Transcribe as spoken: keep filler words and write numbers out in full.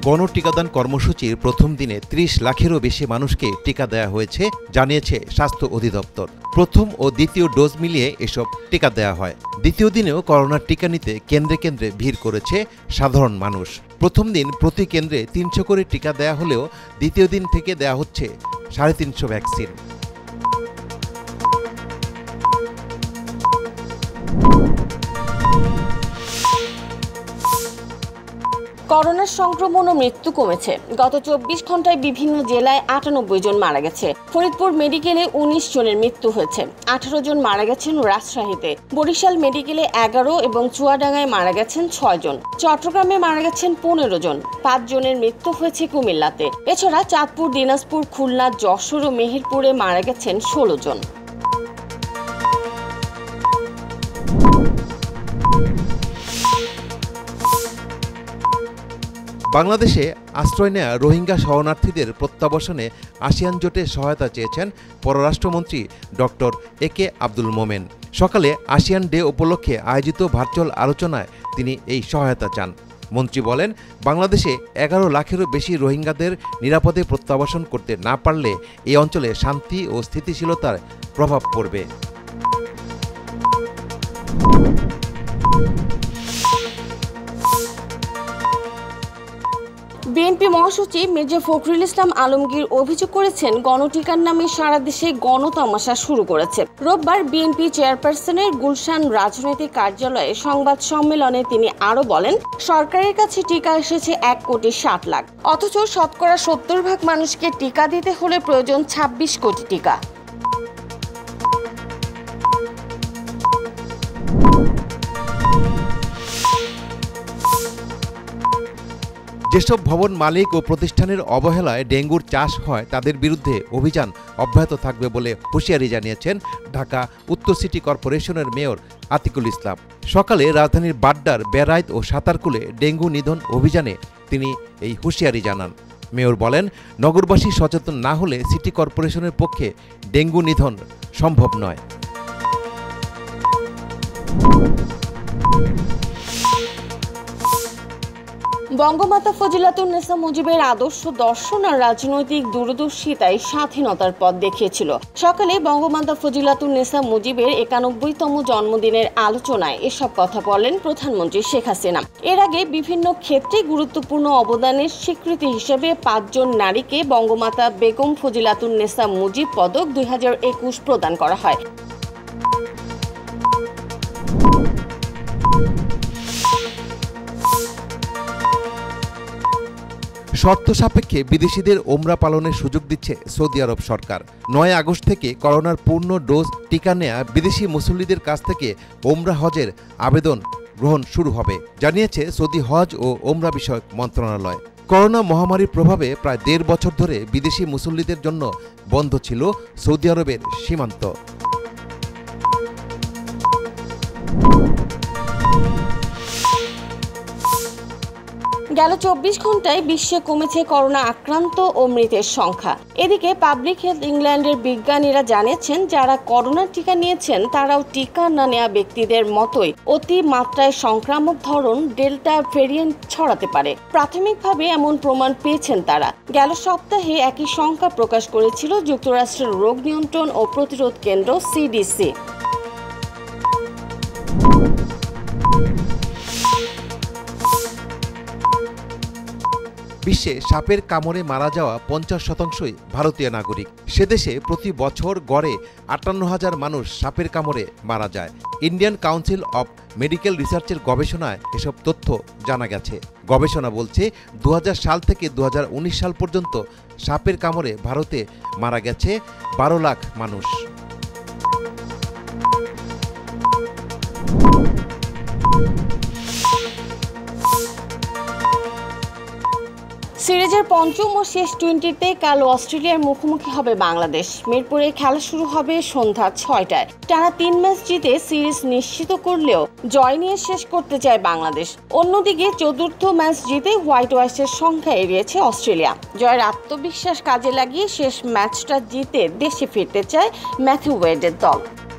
গণটিকাদান কর্মসূচির প্রথম দিনে ত্রিশ লাখেরও বেশি মানুষকে টিকা দেওয়া হয়েছে জানিয়েছে স্বাস্থ্য অধিদপ্তর। প্রথম ও দ্বিতীয় ডোজ মিলিয়ে এসব টিকা দেওয়া হয়। দ্বিতীয় দিনেও করোনার টিকা নিতে কেন্দ্রে কেন্দ্রে ভিড় করেছে সাধারণ মানুষ। প্রথম দিন প্রতি কেন্দ্রে তিনশো করে টিকা দেয়া হলেও দ্বিতীয় দিন থেকে দেয়া হচ্ছে সাড়ে তিনশো ভ্যাকসিন। করোনার সংক্রমণ ও মৃত্যু কমেছে। গত চব্বিশ ঘন্টায় বিভিন্ন জেলায় আটানব্বই জন মারা গেছে। ফরিদপুর মেডিকেলে উনিশ জনের মৃত্যু হয়েছে। আঠারো জন মারা গেছেন রাজশাহীতে। বরিশাল মেডিকেলে এগারো এবং চুয়াডাঙ্গায় মারা গেছেন ছয় জন। চট্টগ্রামে মারা গেছেন পনেরো জন। পাঁচ জনের মৃত্যু হয়েছে কুমিল্লাতে। এছাড়া চাঁদপুর, দিনাজপুর, খুলনা, যশোর ও মেহেরপুরে মারা গেছেন ষোলো জন। বাংলাদেশে আশ্রয় নেয়া রোহিঙ্গা শরণার্থীদের প্রত্যাবাসনে আসিয়ান জোটে সহায়তা চেয়েছেন পররাষ্ট্রমন্ত্রী ডক্টর এ কে আব্দুল মোমেন। সকালে আসিয়ান ডে উপলক্ষে আয়োজিত ভার্চুয়াল আলোচনায় তিনি এই সহায়তা চান। মন্ত্রী বলেন, বাংলাদেশে এগারো লাখেরও বেশি রোহিঙ্গাদের নিরাপদে প্রত্যাবাসন করতে না পারলে এই অঞ্চলে শান্তি ও স্থিতিশীলতার প্রভাব পড়বে। বিএনপি মহাসচিব মির্জা ফখরুল ইসলাম আলমগীর অভিযোগ করেছেন, গণটিকার নামে সারা দেশে গণতামাশা শুরু করেছে। রোববার বিএনপি চেয়ারপারসনের গুলশান রাজনৈতিক কার্যালয়ে সংবাদ সম্মেলনে তিনি আরও বলেন, সরকারের কাছে টিকা এসেছে এক কোটি ষাট লাখ, অথচ শতকরা সত্তর ভাগ মানুষকে টিকা দিতে হলে প্রয়োজন ছাব্বিশ কোটি টিকা। যেসব ভবন মালিক ও প্রতিষ্ঠানের অবহেলায় ডেঙ্গুর চাষ হয় তাদের বিরুদ্ধে অভিযান অব্যাহত থাকবে বলে হুঁশিয়ারি জানিয়েছেন ঢাকা উত্তর সিটি কর্পোরেশনের মেয়র আতিকুল ইসলাম। সকালে রাজধানীর বাড্ডার বেড়াইত ও সাতারকুলে ডেঙ্গু নিধন অভিযানে তিনি এই হুঁশিয়ারি জানান। মেয়র বলেন, নগরবাসী সচেতন না হলে সিটি কর্পোরেশনের পক্ষে ডেঙ্গু নিধন সম্ভব নয়। বঙ্গমাতা ফজিলাতুন্নেসা মুজিবের আদর্শ দর্শন আর রাজনৈতিক দূরদর্শিতায় স্বাধীনতার পথ দেখিয়েছিল। সকালে বঙ্গমাতা ফজিলাতুন্নেসা মুজিবের একানব্বইতম জন্মদিনের আলোচনায় এসব কথা বলেন প্রধানমন্ত্রী শেখ হাসিনা। এর আগে বিভিন্ন ক্ষেত্রে গুরুত্বপূর্ণ অবদানের স্বীকৃতি হিসেবে পাঁচজন নারীকে বঙ্গমাতা বেগম ফজিলাতুন্নেসা মুজিব পদক দুই হাজার একুশ প্রদান করা হয়। শর্ত সাপেক্ষে বিদেশিদের ওমরা পালনের সুযোগ দিচ্ছে সৌদি আরব সরকার। নয় আগস্ট থেকে করোনার পূর্ণ ডোজ টিকা নেয়া বিদেশি মুসল্লিদের কাছ থেকে ওমরা হজের আবেদন গ্রহণ শুরু হবে, জানিয়েছে সৌদি হজ ও ওমরা বিষয়ক মন্ত্রণালয়। করোনা মহামারীর প্রভাবে প্রায় দেড় বছর ধরে বিদেশি মুসল্লিদের জন্য বন্ধ ছিল সৌদি আরবের সীমান্ত। গেল চব্বিশ ঘন্টায় বিশ্বে কমেছে করোনা আক্রান্ত ও মৃতের সংখ্যা। এদিকে পাবলিক হেলথ ইংল্যান্ডের বিজ্ঞানীরা জানিয়েছেন, যারা করোনার টিকা নিয়েছেন তারাও টিকা না নেওয়া ব্যক্তিদের মতোই অতি মাত্রায় সংক্রামক ধরন ডেল্টা ভেরিয়েন্ট ছড়াতে পারে। প্রাথমিকভাবে এমন প্রমাণ পেয়েছেন তারা। গেল সপ্তাহে একই সংখ্যা প্রকাশ করেছিল যুক্তরাষ্ট্রের রোগ নিয়ন্ত্রণ ও প্রতিরোধ কেন্দ্র সিডিসি। বিশ্বে সাপের কামড়ে মারা যাওয়া পঞ্চাশ শতাংশই ভারতীয় নাগরিক। সে দেশে প্রতি বছর গড়ে আটান্ন হাজার মানুষ সাপের কামড়ে মারা যায়। ইন্ডিয়ান কাউন্সিল অব মেডিকেল রিসার্চের গবেষণায় এসব তথ্য জানা গেছে। গবেষণা বলছে, দু হাজার সাল থেকে দু হাজার উনিশ সাল পর্যন্ত সাপের কামড়ে ভারতে মারা গেছে বারো লাখ মানুষ। সিরিজের পঞ্চম ও শেষ টোয়েন্টিতে কাল অস্ট্রেলিয়ার মুখোমুখি হবে বাংলাদেশ। মিরপুরে খেলা শুরু হবে সন্ধ্যা ছয়টায়। টানা তিন ম্যাচ জিতে সিরিজ নিশ্চিত করলেও জয় নিয়ে শেষ করতে চায় বাংলাদেশ। অন্যদিকে চতুর্থ ম্যাচ জিতে হোয়াইট ওয়াশের সংখ্যা এড়িয়েছে অস্ট্রেলিয়া। জয়ের আত্মবিশ্বাস কাজে লাগিয়ে শেষ ম্যাচটা জিতে দেশে ফিরতে চায় ম্যাথিউ ওয়েডের দল।